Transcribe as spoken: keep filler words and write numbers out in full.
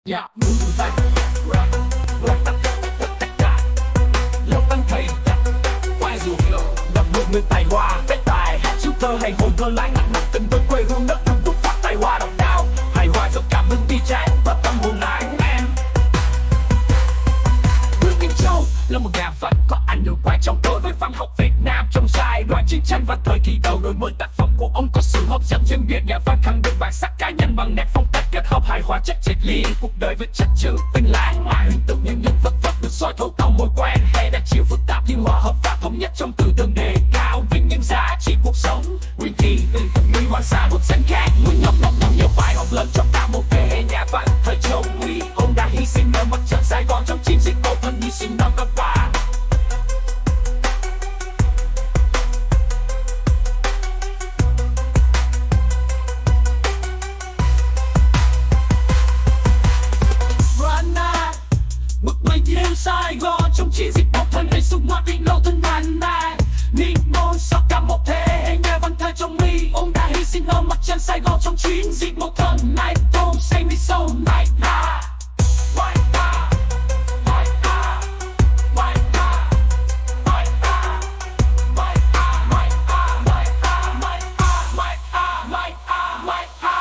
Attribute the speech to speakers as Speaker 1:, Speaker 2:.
Speaker 1: Dạ, muốn tay rap, rap tắt tắt tắt tắt, lộc tăng thầy tắt, quay dù đập ngược người tài hoa, cái tài hát chú thơ hay hồn thơ lại nặng nặng tình với quê hương đất nước túc phát tài hoa độc đáo, hài hòa dòng cảm hứng bi tráng và tâm hồn lại em. Vương Minh Châu là một nhà văn có ảnh hưởng quan trọng đối với văn học Việt Nam trong giai đoạn chiến tranh và thời kỳ đầu đổi mới. Tác phẩm của ông có sự hấp dẫn riêng biệt, nhà văn khẳng định bản sắc cá nhân bằng nét phong cách kết hợp hài hòa chất triết lý cuộc đời với chất chữ tinh lãng hòa hình tượng những nhân vật vật được soi thấu trong mối quan hệ đã chịu phức tạp nhưng hòa hợp và thống nhất trong tư tưởng đề cao vinh những giá trị cuộc sống. Nguyên kỳ người hoàng sa một danh khác muốn nhọc nhọc nhọc nhiều bài học lớn cho cả một thế hệ nhà văn thời Châu Nguy. Ông đã hy sinh ở mặt trận Sài Gòn trong chiến dịch cầu thân hy sinh năm cấp ba. Bước bay theo Sài Gòn trong chiến dịch bọc thân đầy súng hoa tinh